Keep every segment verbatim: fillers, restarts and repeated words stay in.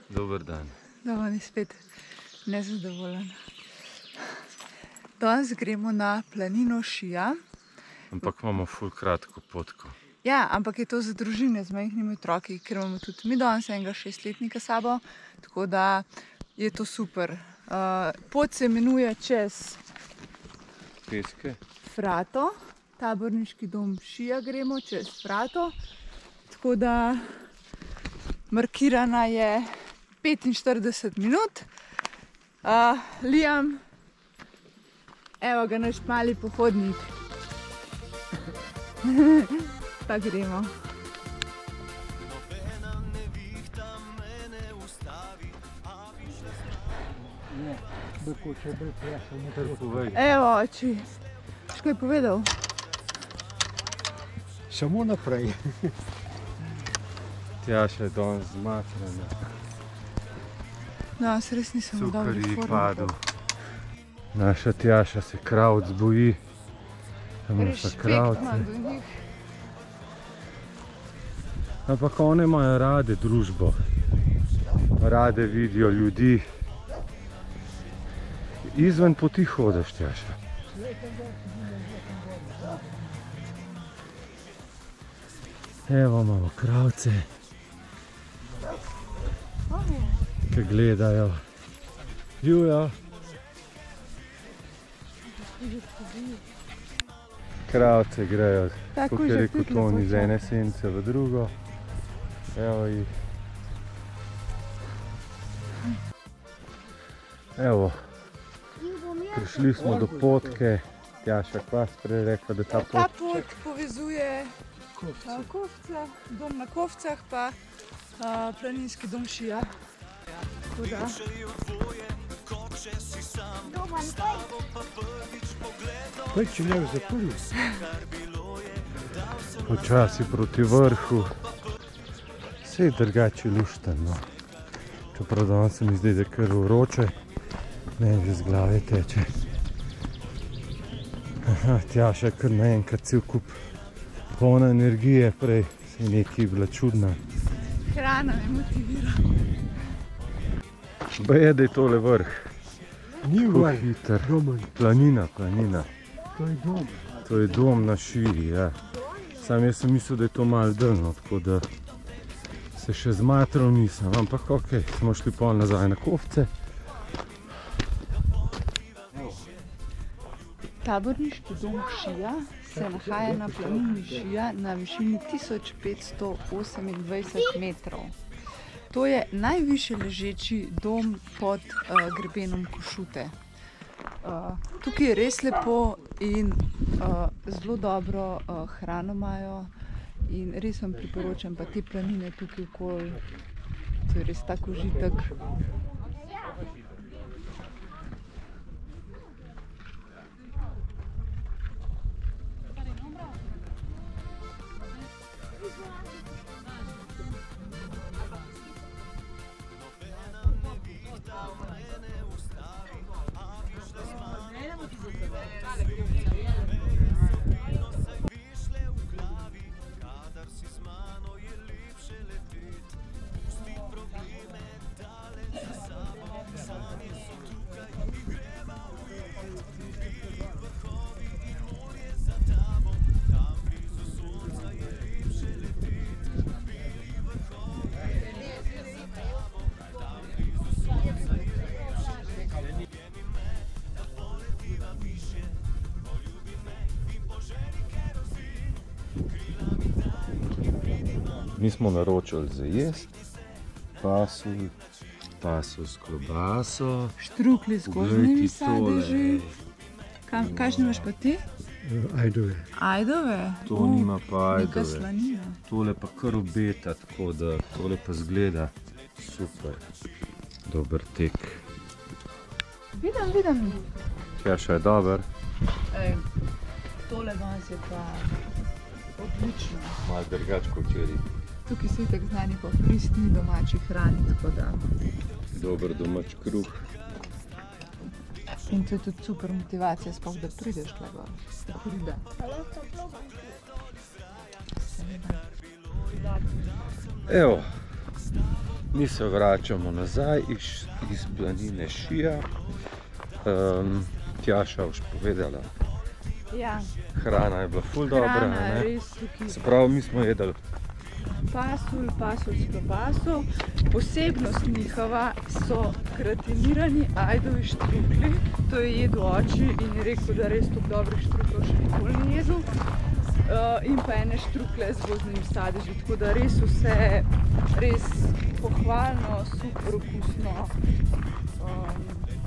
Dober dan. Dobar je spet nezadovoljen. Danes gremo na planino Šija. Ampak imamo ful kratko potko. Ja, ampak je to za družine z majhnimi otroki, ker imamo tudi mi danes enega šestletnika sabo, tako da je to super. Uh, pot se imenuje čez Peske. Frato, taborniški dom Šija gremo čez Frato, tako da markirana je petinštirideset minut. Uh, Liam, evo ga naš mali pohodnik. Pa gremo. Evo, oči. Što je povedal? Samo naprej. Tjaša je danes zmatrana. Danes res nisem v dobri formi. Cukar ji padel. Naša Tjaša se kravc boji. Respekt imam do njih. Ampak one imajo rade družbo. Rade vidijo ljudi. Izven poti hodiš, Tjaša. Evo imamo kravce, ki gledajo. Ljujo. Kravce grejo, kot je rekel Toni, iz ene sence v drugo. Evo jih. Evo, prišli smo do potke. Tjaša, kva si prej rekla, da ta pot... Ta pot povezuje Kovce, dom na Kovcah pa planinski dom Šija. Tako da... Peči ne zaprli. Počasi proti vrhu. Vse je drugače lušteno. Čeprav danes se mi zdi, da je kar vroče. Meni že z glave teče. Aha, Tjaša je kar naenkrat cel kup polna energije, prej se je nekaj bila čudna. Hrana me motivira. Baje, da je tole vrh. Ni vrh, hiter. Roman. Planina, planina. To je dom. To je dom na Šiji, ja. Sam jaz sem mislil, da je to malo daljno, tako da se še zmatral nisem. Ampak okej, smo šli pol nazaj na Kovce. Taborniški dom Šija se nahaja na planini Šija na višini tisoč petsto osemindvajset metrov. To je najvišje ležeči dom pod uh, grebenom Košute. Uh, tukaj je res lepo in uh, zelo dobro uh, hrano imajo in res vam priporočam pa te planine tukaj okoli. To je res tak užitek. Mi smo naročili za jesti, pasulj, pasulj s klobaso. Štrukli z gozdnimi sadeži. Kakšne imaš pa ti? Ajdove. Ajdove? To nima pa Neka ajdove. slanina. Tole pa kar obeta, tako da tole pa zgleda super. Dober tek. Vidim, vidim. Tjaša je dober. Ej, tole danes je pa odlično. Malo drugač kot včeraj. Tukaj so itak znani po pristni domači hrani, tako da... Dober domač kruh. In to je tudi super motivacija, sploh da prideš tule gor. Pride. Evo, Mi se vračamo nazaj iz, iz planine Šija. Um, Tjaša boš povedala. Ja, Hrana je bila ful dobra, hrana je ne? res tukaj. Se pravi, mi smo jedli Pasulj, pasulj s klobaso. Posebnost njihova so gratinirani ajdovi štrukli. To je jedel oči in je rekel, da res toliko dobrih štruklov še nikoli ni jedel. Uh, in pa ene štrukle z gozdnimi sadeži, tako da res vse res pohvalno, super okusno. Um,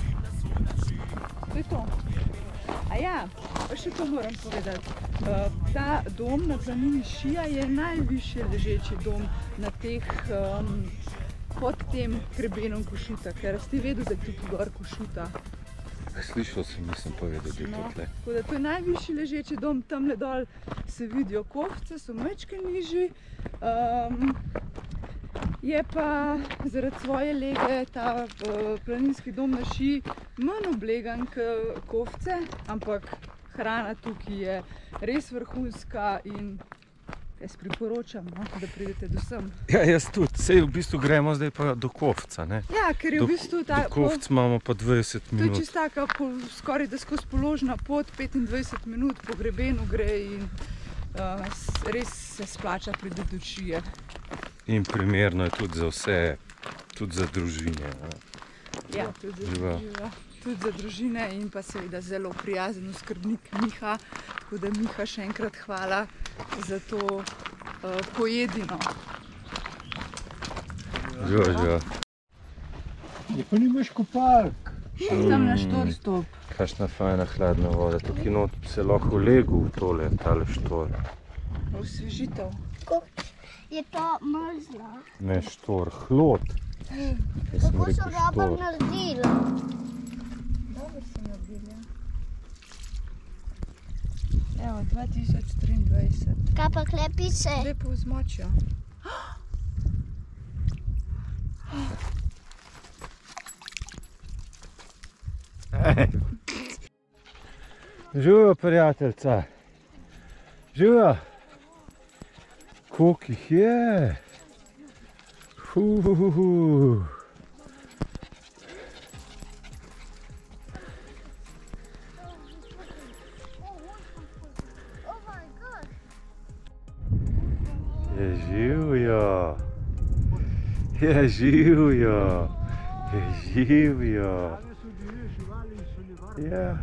to je to. A ja, pa še to moram povedati. Uh, ta dom na planini Šija je najvišje ležeči dom na teh, um, pod tem grebenom Košuta, ker si vedel, da je tukaj gor Košuta. Slišal sem, nisem povedal, da je to tle. Tako da to je najvišji ležeči dom, tamle dol se vidijo Kofce, so majčke nižji. Um, je pa zaradi svoje lege ta uh, planinski dom na Šiji manj oblegan k Kofce, ampak hrana tukaj je res vrhunska in jaz priporočam, no, da pridete do sem. Ja, jaz tudi. Sej v bistvu gremo zdaj pa do Kofca, ne? Ja, ker je Do, v bistvu ta... do Kofc imamo pa dvajset To je minut. čisto taka skoraj da skozi položna pot, petindvajset minut po grebenu gre in uh, res se splača priti do Šije. In primerno je tudi za vse, tudi za družine. Ne? Ja, tudi za, Živa. živa, tudi za družine in pa seveda zelo prijazen oskrbnik Miha. Tako da Miha, še enkrat hvala za to uh, pojedino. Živa, živa. Ja, pa nimaš kopalk. Tam na štor stop. Kakšna fajna hladna voda. Tukaj not bi se lahko legel v tole, tale štor. Osvežitev. Je to mrzlo. Ne štor, hlod. Jaz sem Kako so rekel robar štor. naredili? Dobro so naredili. Evo, dva tisoč triindvajset. Kaj pa klepice? Lepo vzmočijo. Živijo, prijateljca. Živijo. Koliko jih je? Huhuhu. Je živijo. Je živijo. Je živijo. Ja.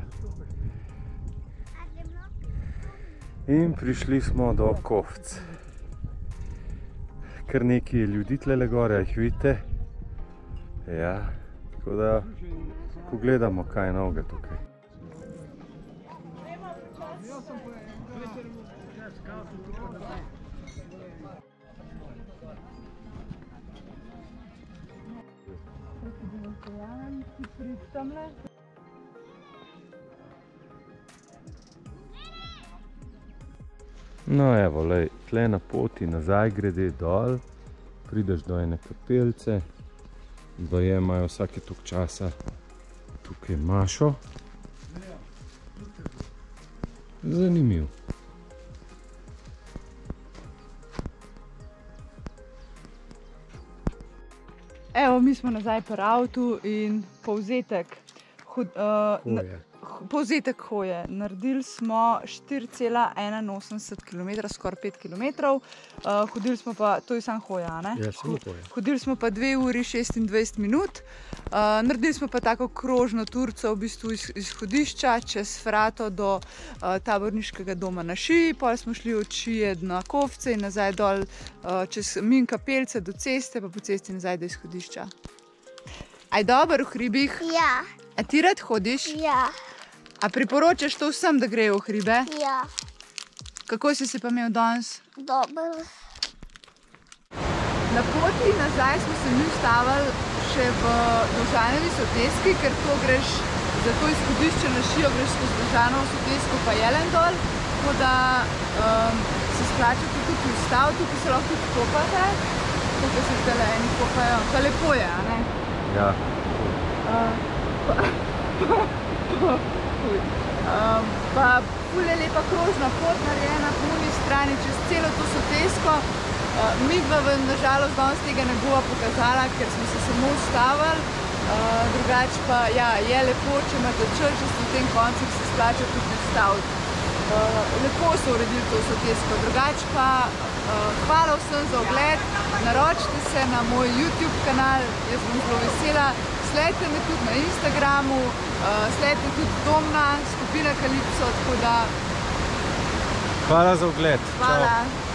In prišli smo do Kofc. Kar nekaj ljudi tlele gore, jih vidite. Ja, tako da pogledamo, kaj je novega tukaj. No evo, lej, tle na poti nazaj grede dol, prideš do ene kapelce, baje imajo vsake toliko časa tukaj mašo. Zanimiv. Evo, mi smo nazaj pri avtu in povzetek, hod, uh, na, Hoje. h- povzetek hoje. Naredili smo štiri cela enainosemdeset kilometra, skoraj pet kilometrov. Uh, hodili smo pa, to je samo hoja, ne? Ja, samo hoja. Hodili smo pa dve uri šestindvajset minut. Uh, naredili smo pa tako krožno turco v bistvu iz izhodišča čez Frato do uh, taborniškega doma na Šiji. Pol smo šli od Šije na Kofce in nazaj dol uh, čez mimo kapelce do ceste, pa po cesti nazaj do izhodišča. Aj dobro v hribih? Ja, A ti rad hodiš? ja, A priporočaš to vsem, da grejo v hribe? ja, Kako si se pa imel danes? dobro. Na poti nazaj smo se mi ustavili še v Dovžanovi soteski, ker to greš za to izhodišče na Šijo, greš skozi Dovžanovo sotesko pa Jelen dol, tako da um, se splača tudi tukaj ustaviti, tukaj se lahko tudi kopate, tukaj se zdaj eni kopajo, pa lepo je, a ne? Ja. Uh, pa, pa, pa, um, pa ful je lepa krožna pot narejena po uni strani čez celo to sotesko. Mi pa vam nažalost danes tega ne bova pokazala, ker smo se samo ustavili. Drugače pa ja, je lepo, če imate čas, če ste v tem koncu, se splača tudi ustaviti. Lepo so uredili to sotesko. Drugače pa hvala vsem za ogled, naročite se na moj YouTube kanal, jaz bom zelo vesela. Sledite me tudi na Instagramu, sledite tudi Domna, skupina Kalipso, tako da... Hvala za ogled. Hvala. Čau.